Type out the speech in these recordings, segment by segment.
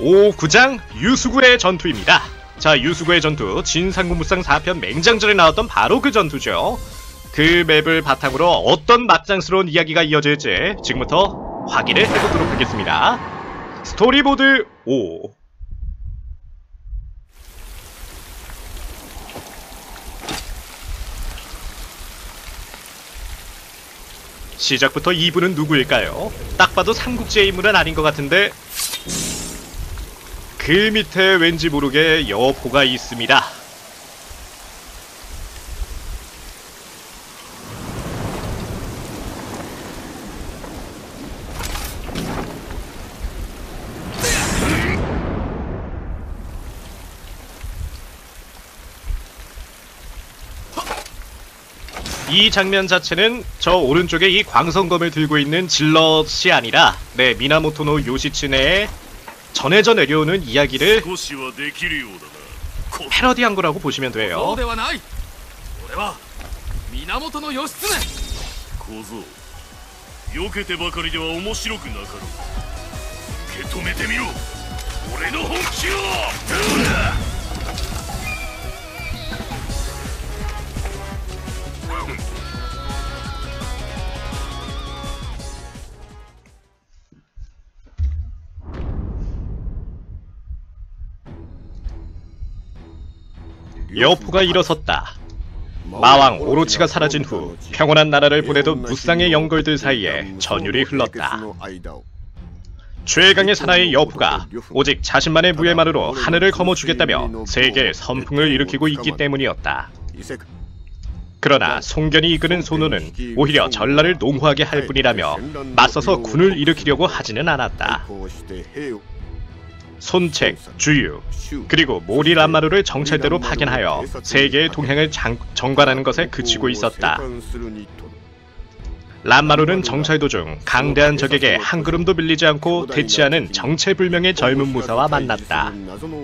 오9장 유수구의 전투입니다. 자, 유수구의 전투, 진상군무상 4편 맹장전에 나왔던 바로 그 전투죠. 그 맵을 바탕으로 어떤 막장스러운 이야기가 이어질지 지금부터 확인을 해보도록 하겠습니다. 스토리보드 5. 시작부터 이분은 누구일까요? 딱 봐도 삼국지의 인물은 아닌 것 같은데 그 밑에 왠지 모르게 여포가 있습니다. 이 장면 자체는 저 오른쪽에 이 광선검을 들고 있는 질럿이 아니라 미나모토노 요시츠네의 전해져 내려오는 이야기를 패러디한 거라고 보시면 돼요. 여포가 일어섰다. 마왕 오로치가 사라진 후 평온한 나라를 보내던 무쌍의 영걸들 사이에 전율이 흘렀다. 최강의 사나이 여포가 오직 자신만의 무예만으로 하늘을 거머쥐겠다며 세계에 선풍을 일으키고 있기 때문이었다. 그러나 송견이 이끄는 소노는 오히려 전라를 농후하게 할 뿐이라며 맞서서 군을 일으키려고 하지는 않았다. 손책, 주유, 그리고 모리 란마루를 정찰대로 파견하여 세계의 동향을 정관하는 것에 그치고 있었다. 란마루는 정찰 도중 강대한 적에게 한 걸음도 밀리지 않고 대치하는 정체불명의 젊은 무사와 만났다.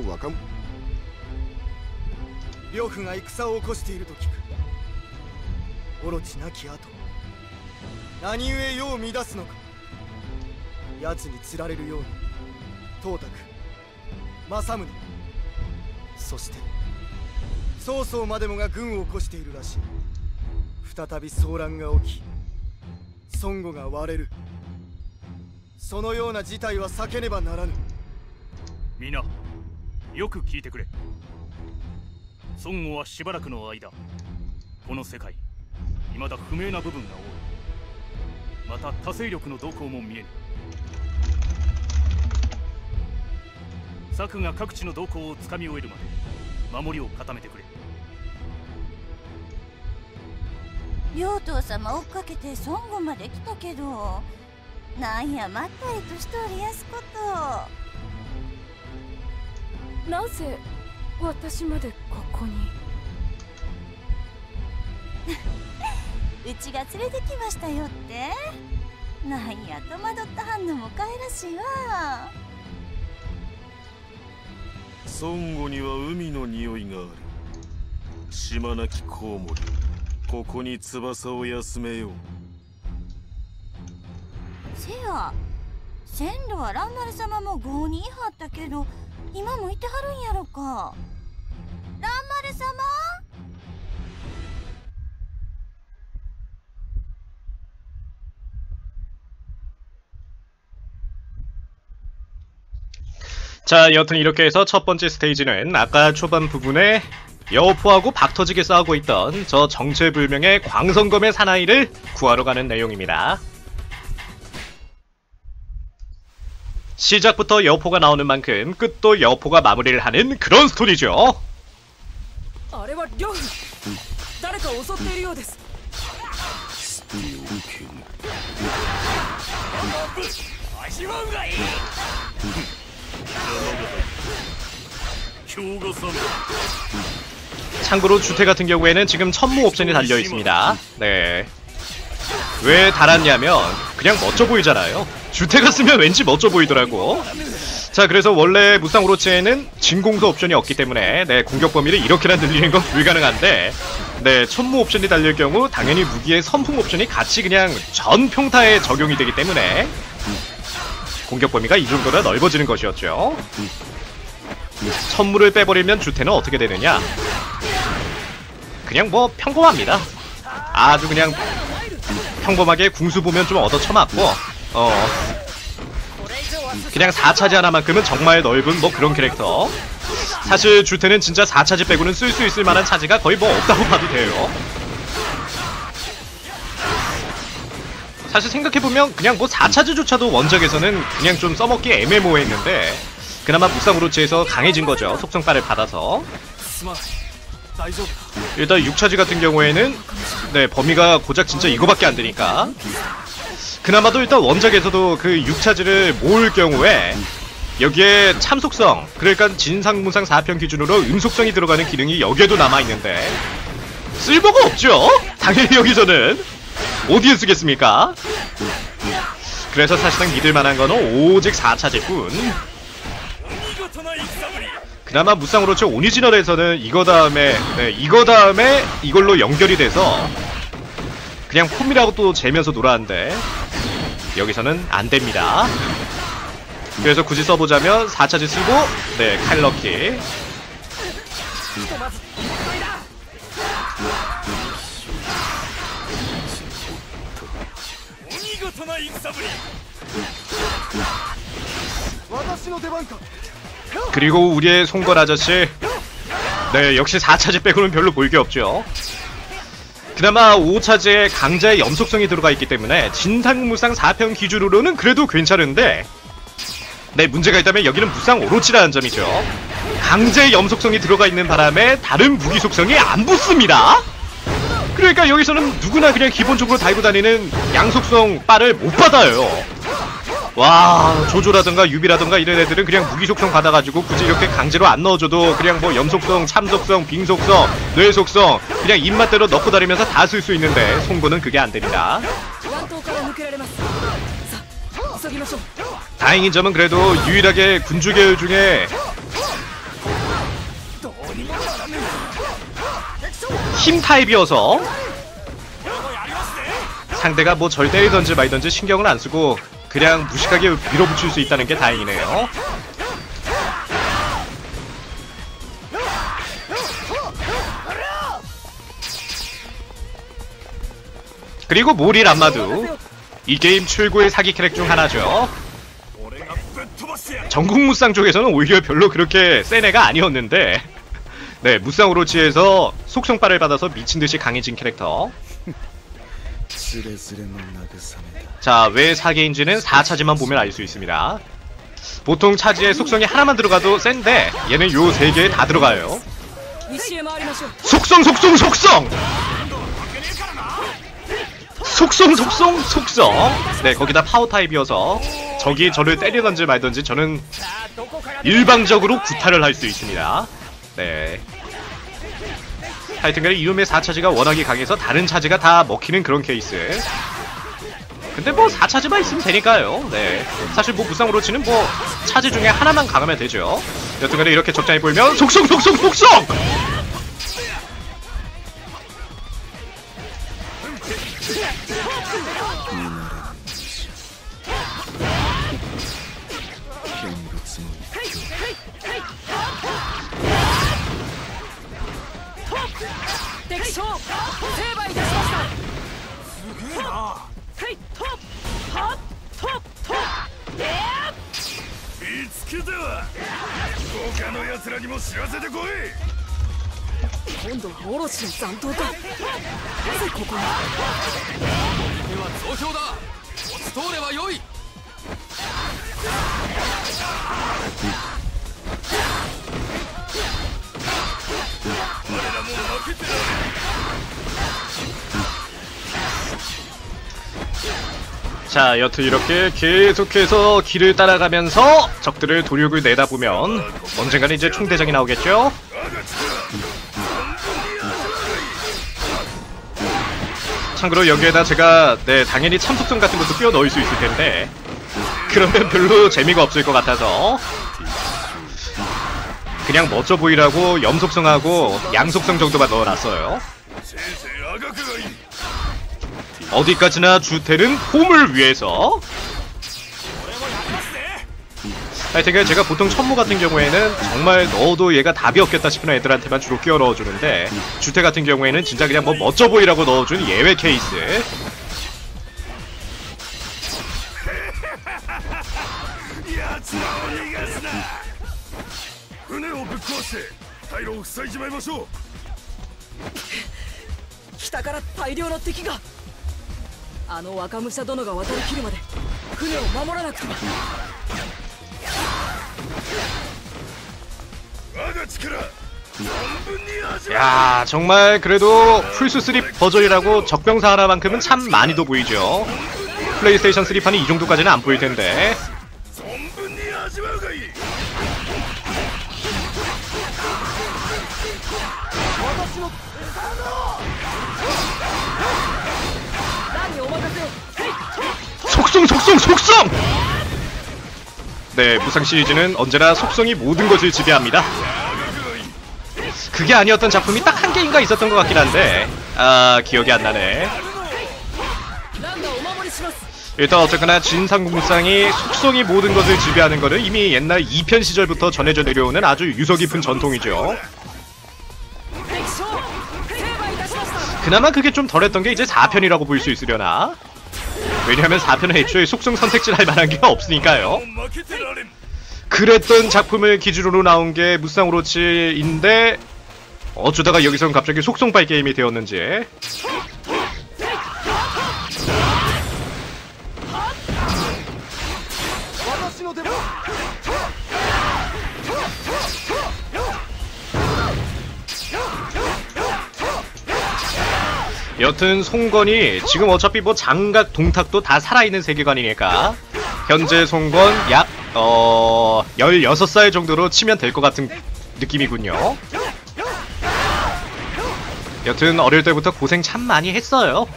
마사무네, そして曹操までもが軍を起こしているらしい。再び騒乱が起き、孫悟が割れる。そのような事態は避けねばならぬ。みんな、よく聞いてくれ。孫悟はしばらくの間、この世界、未だ不明な部分が多い。また他勢力の動向も見えぬ。策が各地の動向をつかみ終えるまで守りを固めてくれ。両党様追っかけて孫悟まで来たけど、なんやまったりとしておりやすこと。なぜ私までここにうちが連れてきましたよって。なんや戸惑った反応もかいらしいわ。孫悟には海の匂いがある。島なきコウモリ、ここに翼を休めよう。せや、線路は蘭丸様も郷にいはったけど、今もいてはるんやろか。蘭丸様？ 자, 여튼 이렇게 해서 첫 번째 스테이지는 아까 초반 부분에 여포하고 박터지게 싸우고 있던 저 정체불명의 광선검의 사나이를 구하러 가는 내용입니다. 시작부터 여포가 나오는 만큼 끝도 여포가 마무리를 하는 그런 스토리죠. 참고로 주택 같은 경우에는 지금 천무 옵션이 달려 있습니다. 네. 왜 달았냐면 그냥 멋져 보이잖아요. 주택을 쓰면 왠지 멋져 보이더라고. 자, 그래서 원래 무쌍 오로치에는 진공소 옵션이 없기 때문에 공격 범위를 이렇게나 늘리는 건 불가능한데, 천무 옵션이 달릴 경우 당연히 무기의 선풍 옵션이 같이 그냥 전 평타에 적용이 되기 때문에 공격 범위가 이 정도나 넓어지는 것이었죠. 천물을 빼버리면 주태는 어떻게 되느냐? 그냥 뭐 평범합니다. 아주 그냥 평범하게 궁수 보면 좀 얻어쳐맞고 그냥 4차지 하나만큼은 정말 넓은 뭐 그런 캐릭터. 사실 주태는 진짜 4차지 빼고는 쓸 수 있을 만한 차지가 거의 뭐 없다고 봐도 돼요. 사실 생각해보면 그냥 뭐 4차지조차도 원작에서는 그냥 좀 써먹기 애매모호했는데 그나마 묵상우로치에서 강해진 거죠. 속성빨을 받아서. 일단 6차지 같은 경우에는 네 범위가 고작 진짜 이거밖에 안 되니까 그나마도 일단 원작에서도 그 6차지를 모을 경우에 여기에 참속성, 그러니까 진상무상 4편 기준으로 음속성이 들어가는 기능이 여기에도 남아있는데 쓸모가 없죠? 당연히 여기서는 어디에 쓰겠습니까? 그래서 사실상 믿을만한 거는 오직 4차지뿐. 그나마 무쌍으로치 오리지널에서는 이거 다음에 이걸로 연결이 돼서 그냥 폼이라고 또 재면서 놀았는데 여기서는 안됩니다. 그래서 굳이 써보자면 4차지 쓰고 네 칼럭키. 그리고 우리의 송건 아저씨 네 역시 4차지 빼고는 별로 볼 게 없죠. 그나마 5차지에 강자의 염속성이 들어가 있기 때문에 진상무상 4편 기준으로는 그래도 괜찮은데 네 문제가 있다면 여기는 무쌍 오로치라는 점이죠. 강자의 염속성이 들어가 있는 바람에 다른 무기 속성이 안 붙습니다. 그러니까 여기서는 누구나 그냥 기본적으로 달고 다니는 양속성 빨을 못 받아요. 와 조조라든가 유비라든가 이런 애들은 그냥 무기 속성 받아가지고 굳이 이렇게 강제로 안 넣어줘도 그냥 뭐 염속성, 참속성, 빙속성, 뇌속성 그냥 입맛대로 넣고 다니면서 다 쓸 수 있는데 송구는 그게 안 됩니다. 다행인 점은 그래도 유일하게 군주 계열 중에 힘 타입이어서 상대가 뭐 절 때리던지 말던지 신경을 안 쓰고 그냥 무식하게 밀어붙일 수 있다는 게 다행이네요. 그리고 모리 람마도 이 게임 최고의 사기 캐릭 중 하나죠. 전국 무쌍 쪽에서는 오히려 별로 그렇게 센 애가 아니었는데 네 무쌍 오로치에서 속성빨을 받아서 미친듯이 강해진 캐릭터. 자, 왜 사기인지는 4차지만 보면 알 수 있습니다. 보통 차지에 속성이 하나만 들어가도 센데 얘는 요 3개에 다 들어가요. 속성! 네, 거기다 파워 타입이어서 적이 저를 때리던지 말던지 저는 일방적으로 구타를 할 수 있습니다. 네. 하여튼간에 이놈의 4차지가 워낙에 강해서 다른 차지가 다 먹히는 그런 케이스. 근데 뭐 4차지만 있으면 되니까요. 네. 사실 뭐 무쌍으로치는 뭐 차지 중에 하나만 강하면 되죠. 여튼간에 이렇게 적당히 보이면 속성! 자, 여튼 이렇게 계속해서 길을 따라가면서 적들을 도륙을 내다보면 언젠가는 이제 총대장이 나오겠죠? 참고로 여기에다 제가 네 당연히 참속성 같은 것도 끼워 넣을 수 있을 텐데 그러면 별로 재미가 없을 것 같아서 그냥 멋져 보이라고 염속성하고 양속성 정도만 넣어놨어요. 어디까지나 주태는 폼을 위해서 하여튼 제가 보통 천무 같은 경우에는 정말 넣어도 얘가 답이 없겠다 싶은 애들한테만 주로 끼워 넣어주는데, 주태 같은 경우에는 진짜 그냥 뭐 멋져 보이라고 넣어준 예외 케이스. 北から大量の敵が。あの若武者殿が渡りきるまで船を守らなくては。我が力 야, 정말 그래도 플스3 버전이라고 적병사 하나만큼은 참 많이도 보이죠. 플레이스테이션 3판이 이 정도까지는 안 보일 텐데. 속성! 네, 무쌍 시리즈는 언제나 속성이 모든 것을 지배합니다. 그게 아니었던 작품이 딱 한 개인가 있었던 것 같긴 한데, 아, 기억이 안 나네. 일단 어쨌거나 진상공무쌍이 속성이 모든 것을 지배하는 거는 이미 옛날 2편 시절부터 전해져 내려오는 아주 유서 깊은 전통이죠. 그나마 그게 좀 덜했던 게 이제 4편이라고 볼 수 있으려나? 왜냐하면 4편은 애초에 속성 선택질 할 만한 게 없으니까요. 그랬던 작품을 기준으로 나온 게 무쌍 오로치인데 어쩌다가 여기선 갑자기 속성발 게임이 되었는지. 여튼 송건이 지금 어차피 뭐 장각 동탁도 다 살아있는 세계관이니까 현재 송건 약 16살 정도로 치면 될 것 같은 느낌이군요. 여튼 어릴 때부터 고생 참 많이 했어요.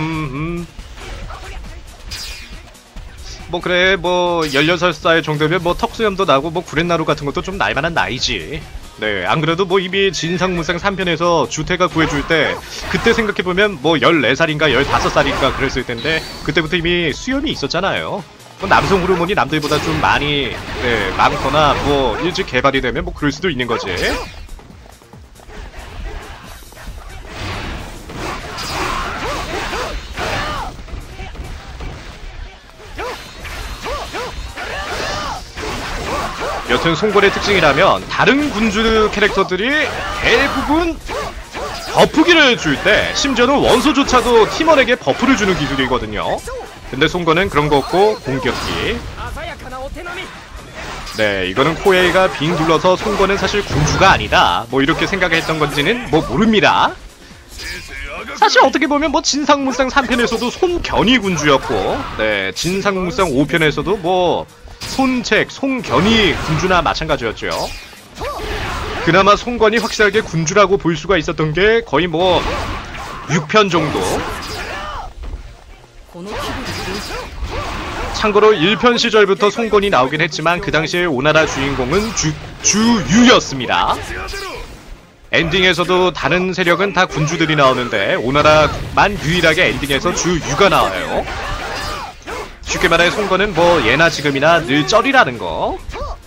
뭐 그래 뭐 16살 정도면 뭐 턱수염도 나고 뭐 구렛나루 같은 것도 좀 날만한 나이지. 네, 안 그래도 뭐 이미 진상무쌍 3편에서 주태가 구해줄 때 그때 생각해보면 뭐 14살인가 15살인가 그랬을 텐데 그때부터 이미 수염이 있었잖아요. 뭐 남성 호르몬이 남들보다 좀 많이 많거나 뭐 일찍 개발이 되면 뭐 그럴 수도 있는 거지. 여튼 송골의 특징이라면 다른 군주 캐릭터들이 대부분 버프기를 줄 때 심지어는 원소조차도 팀원에게 버프를 주는 기술이거든요. 근데 송골은 그런 거 없고 공격기. 네, 이거는 코에이가 빙 둘러서 송골은 사실 군주가 아니다 뭐 이렇게 생각했던 건지는 뭐 모릅니다. 사실 어떻게 보면 뭐 진상무쌍 3편에서도 손견이 군주였고, 네, 진상무쌍 5편에서도 뭐 손책, 송견이 군주나 마찬가지였죠. 그나마 송건이 확실하게 군주라고 볼 수가 있었던 게 거의 뭐 6편 정도. 참고로 1편 시절부터 송건이 나오긴 했지만 그 당시에 오나라 주인공은 주유였습니다. 엔딩에서도 다른 세력은 다 군주들이 나오는데 오나라만 유일하게 엔딩에서 주유가 나와요. 쉽게 말해 송건은 뭐 예나 지금이나 늘 쩔이라는 거.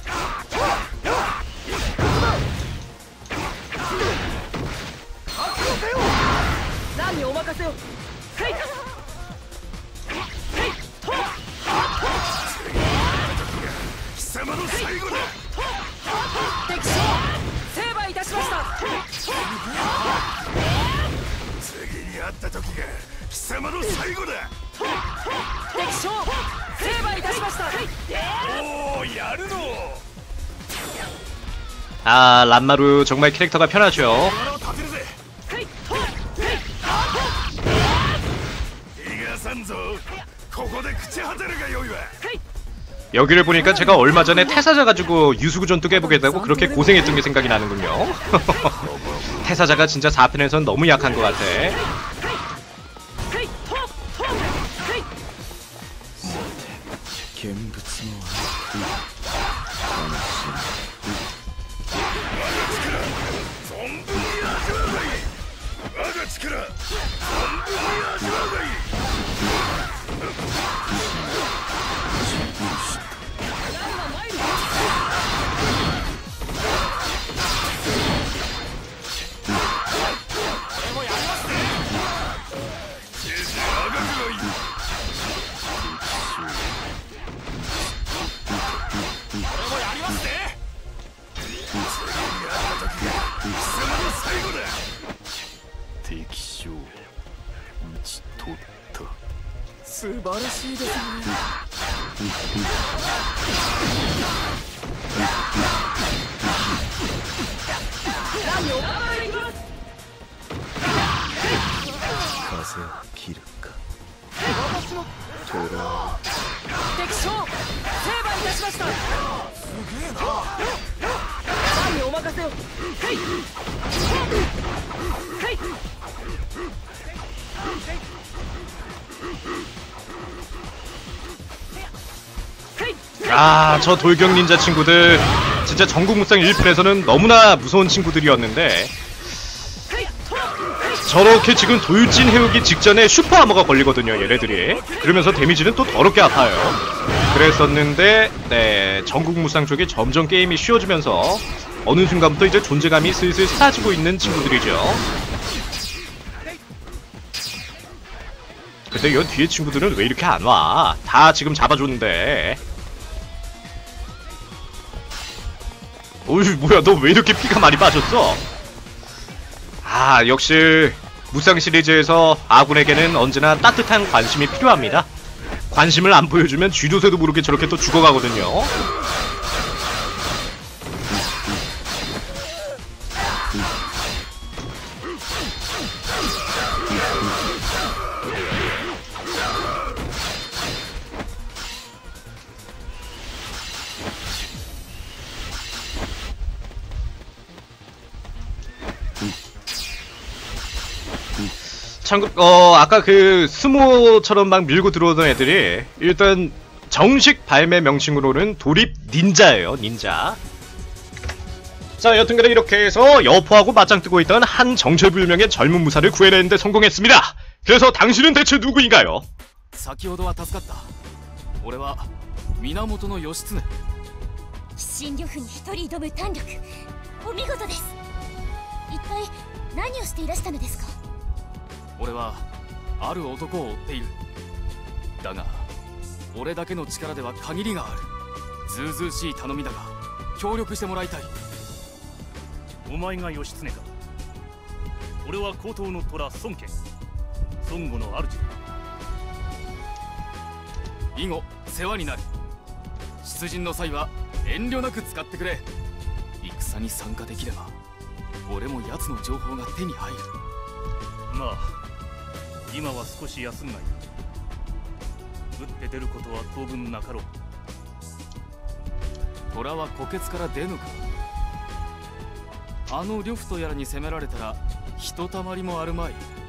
아, 란마루 정말 캐릭터가 편하죠. 여기를 보니까 제가 얼마 전에 태사자 가지고 유수구전투 깨보겠다고 그렇게 고생했던 게 생각이 나는군요. 태사자가 진짜 4편에선 너무 약한 것 같아. 素晴らしいですね。 風を切るかトラ敵将成敗いたしました。すげえな。何お任せを。はいはい。 아, 저 돌격 닌자 친구들 진짜 전국무쌍 1편에서는 너무나 무서운 친구들이었는데 저렇게 지금 돌진 해오기 직전에 슈퍼 아머가 걸리거든요, 얘네들이. 그러면서 데미지는 또 더럽게 아파요. 그랬었는데 네, 전국무쌍 쪽이 점점 게임이 쉬워지면서 어느 순간부터 이제 존재감이 슬슬 사라지고 있는 친구들이죠. 근데 이 뒤에 친구들은 왜 이렇게 안 와? 다 지금 잡아줬는데. 어이, 뭐야, 너 왜 이렇게 피가 많이 빠졌어? 아, 역시 무쌍 시리즈에서 아군에게는 언제나 따뜻한 관심이 필요합니다. 관심을 안 보여주면 쥐도새도 모르게 저렇게 또 죽어가거든요. 참고 아까 그 스모처럼 막 밀고 들어오던 애들이 일단 정식 발매 명칭으로는 도립 닌자예요. 닌자. 자, 여튼간에 이렇게 해서 여포하고 맞짱 뜨고 있던 한 정체불명의 젊은 무사를 구해내는데 성공했습니다. 그래서 당신은 대체 누구인가요? 先ほどは助かった。俺は源義経。 新呂布に一人挑む胆力、お見事です。一体何をしていらしたのですか？ 俺はある男を追っている。だが俺だけの力では限りがある。ずうずうしい頼みだが協力してもらいたい。 お前が義経か。俺は高等の虎孫権、孫悟の主だ。 以後世話になる。出陣の際は遠慮なく使ってくれ。戦に参加できれば俺も奴の情報が手に入る。 まあ今は少し休むがいい。打って出ることは当分なかろう。 虎は虎穴から出ぬか。あの呂布とやらに攻められたらひとたまりもあるまい。